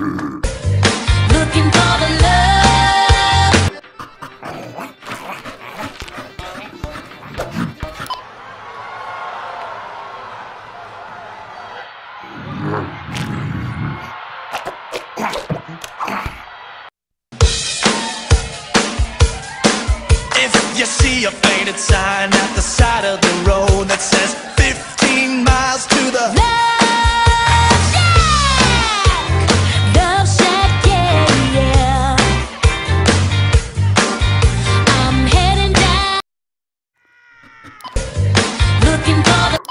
Looking for the love. If you see a faded sign at the side of the road that says 15 miles to the Love Shack, Love Shack, yeah, yeah. I'm heading down, looking for the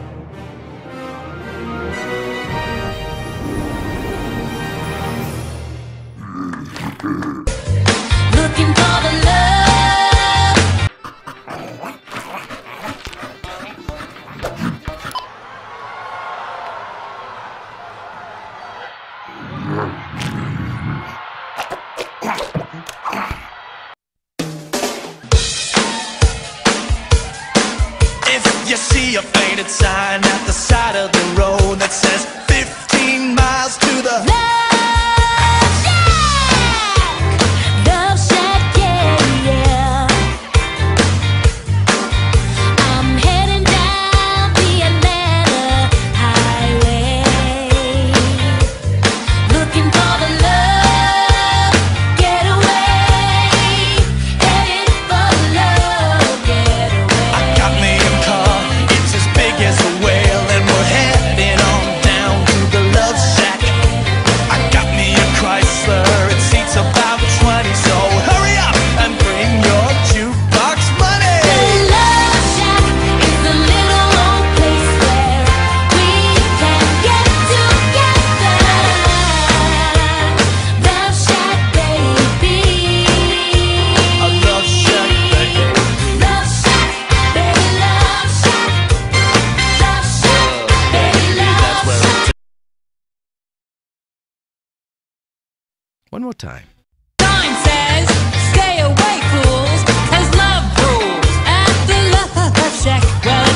looking for the love. If you see a faded sign at the side of the road that says 15 miles to the Love Shack, Love Shack, yeah, yeah. I'm heading down the Atlanta highway, looking for the love getaway, headed for the love getaway. I got me a car, it's as big as a whale, and we're heading on down to the Love Shack. I got me a Chrysler, it seats about 20, so hurry up and bring your jukebox money. The Love Shack is a little old place where we can get together. Love Shack, baby. A Love Shack, baby. Love Shack, baby, Love Shack. Love Shack, baby, Love Shack. One more time. Sign says, stay away, fools, 'cause love rules at the Love Shack. Well,